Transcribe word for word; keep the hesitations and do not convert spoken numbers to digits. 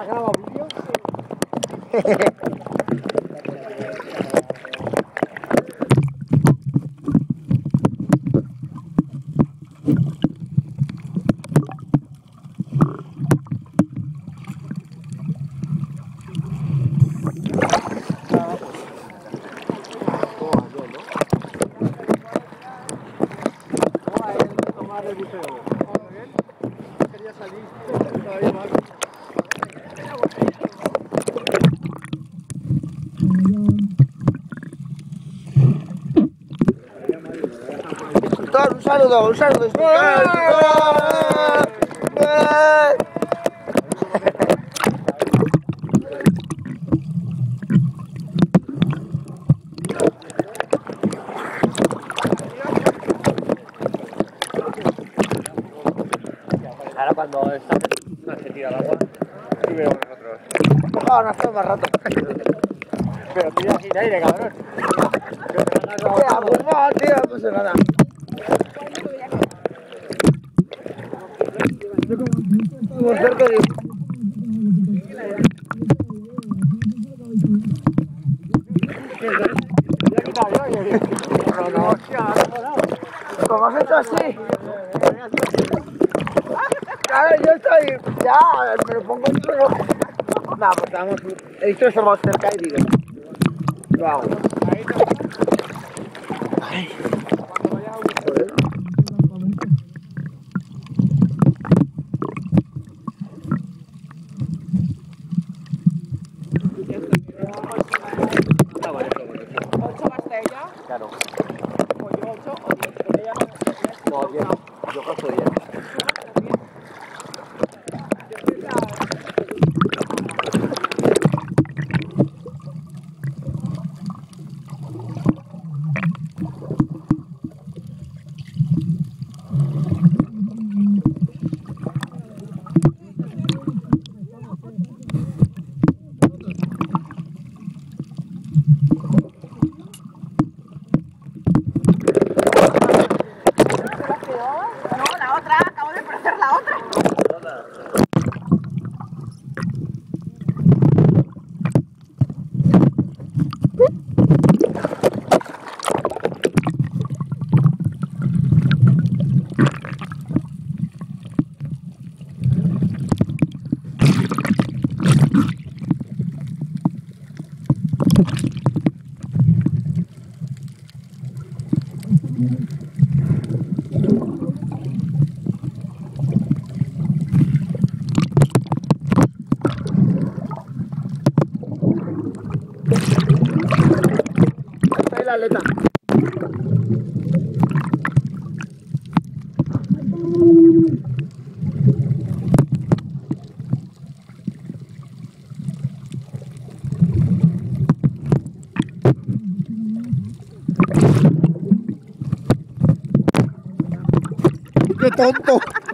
grabado vídeo? Quería salir, todavía más. Un saludo, un saludo. Ahora cuando esta se tira al agua, sí veo nosotros. Mojado, no hace más rato. Pero tira sin aire, cabrón. Ya, pues no, tío, no pasa nada. Estamos cerca de... No, no. ¿Cómo has hecho así? Claro, yo estoy... Ya, me lo pongo en suelo. No, pues estamos... He visto que estamos cerca y digo... Lo hago. Ay. Joder. ¿ocho Castella? Claro. ¿O yo ocho o diez? Porque ella no... No, diez. Yo cojo diez. No, la otra, acabo de perder la otra. Está ahí la aleta. ¡Qué tonto!